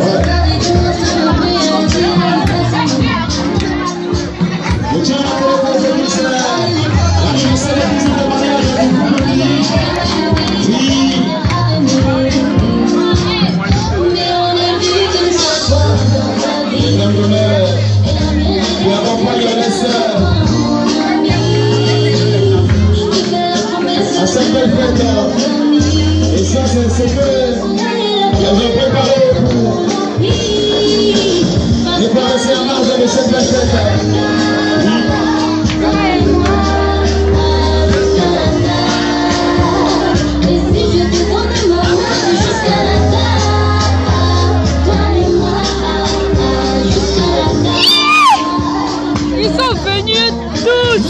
Et ça, c'est ce que j'ai préparé pour préparer à marge de cette fête. Ils sont venus tous.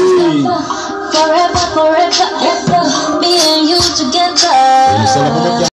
Forever, forever, ever, me and you together.